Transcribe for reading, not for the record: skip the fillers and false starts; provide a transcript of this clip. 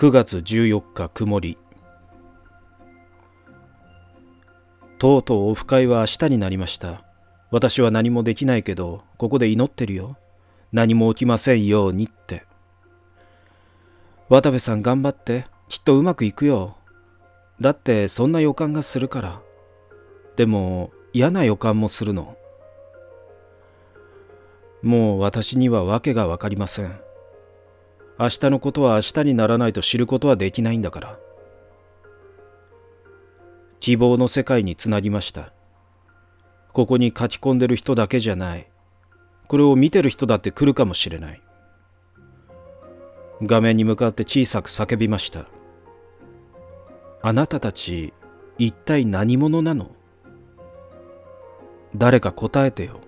9月14日曇り。とうとうオフ会は明日になりました。私は何もできないけど、ここで祈ってるよ。何も起きませんようにって。渡部さん頑張って、きっとうまくいくよ。だってそんな予感がするから。でも嫌な予感もするの。もう私には訳がわかりません。明日のことは明日にならないと知ることはできないんだから。希望の世界につなぎました。ここに書き込んでる人だけじゃない。これを見てる人だって来るかもしれない。画面に向かって小さく叫びました。あなたたち、一体何者なの？誰か答えてよ。